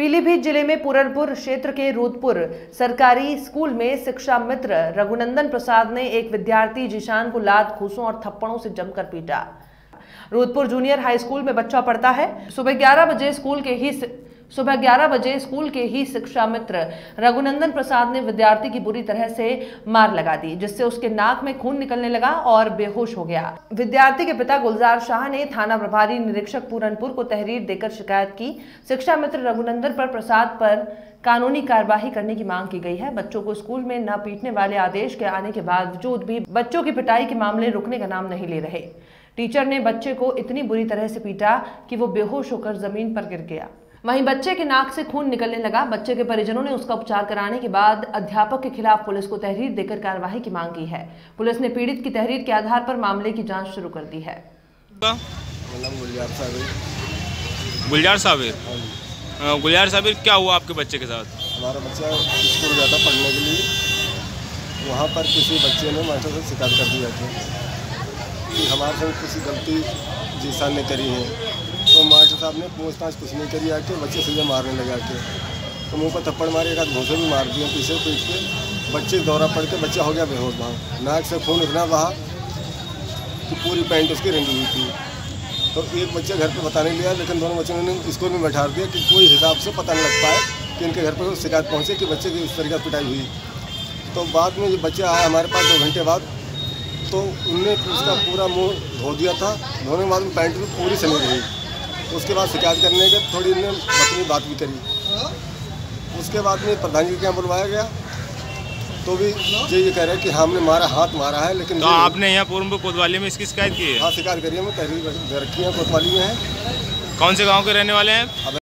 पीलीभीत जिले में पूरनपुर क्षेत्र के रूदपुर सरकारी स्कूल में शिक्षा मित्र रघुनंदन प्रसाद ने एक विद्यार्थी जीशान को लात, घूंसों और थप्पड़ों से जमकर पीटा। रूदपुर जूनियर हाई स्कूल में बच्चा पढ़ता है। सुबह 11 बजे स्कूल के ही शिक्षा मित्र रघुनंदन प्रसाद ने विद्यार्थी की बुरी तरह से मार लगा दी, जिससे उसके नाक में खून निकलने लगा और बेहोश हो गया। विद्यार्थी के पिता गुलजार शाह ने थाना प्रभारी निरीक्षक पूरनपुर को तहरीर देकर शिकायत की। शिक्षा मित्र रघुनंदन प्रसाद पर कानूनी कार्यवाही करने की मांग की गई है। बच्चों को स्कूल में न पीटने वाले आदेश के आने के बावजूद भी बच्चों की पिटाई के मामले रुकने का नाम नहीं ले रहे। टीचर ने बच्चे को इतनी बुरी तरह से पीटा कि वो बेहोश होकर जमीन पर गिर गया। वहीं बच्चे के नाक से खून निकलने लगा। बच्चे के परिजनों ने उसका उपचार कराने के बाद अध्यापक के खिलाफ पुलिस को तहरीर देकर कार्यवाही की मांग की है। पुलिस ने पीड़ित की तहरीर के आधार पर मामले की जांच शुरू कर दी है। गुलजार साबिर, क्या हुआ आपके बच्चे के साथ? हमारा बच्चा स्कूल गया था पढ़ने के लिए। वहाँ पर किसी बच्चे ने मास्टर से शिकायत कर दिया था कि हमारे संग किसी गलती जीशान ने करी है। तो मास्टर साहब ने पूछताछ कुछ नहीं करी, आके बच्चे सीधे मारने लगा के तो मुंह पर थप्पड़ मारे, एक हाथ घूंसे भी मार दिए पीछे पीट के। बच्चे दौरा पड़ के बच्चा हो गया बेहोश। वहाँ नाक से खून इतना बहा कि पूरी पैंट उसकी रंगी हुई थी। तो एक बच्चे घर पे बताने लिया, लेकिन दोनों बच्चों ने स्कूल में बैठा दिया कि कोई हिसाब से पता नहीं लग पाए कि इनके घर पर शिकायत पहुँचे कि बच्चे की इस तरीके से पिटाई हुई। तो बाद में ये बच्चा आया हमारे पास 2 घंटे बाद, तो उनने उसका पूरा मुंह धो दिया था। धोने के बाद में पैंट भी पूरी सनी रही। उसके बाद शिकायत करने के थोड़ी ने बदतमीज बात भी करी। उसके बाद में प्रधान जी के यहाँ बुलवाया गया, तो भी ये कह रहे हैं कि हमने मारा, हाथ मारा है। लेकिन तो आपने यहाँ पूरनपुर कोतवाली में इसकी शिकायत की है? हाँ, शिकायत करी है। मैं तहरीर रखी है, कोतवाली में है। कौन से गाँव के रहने वाले हैं?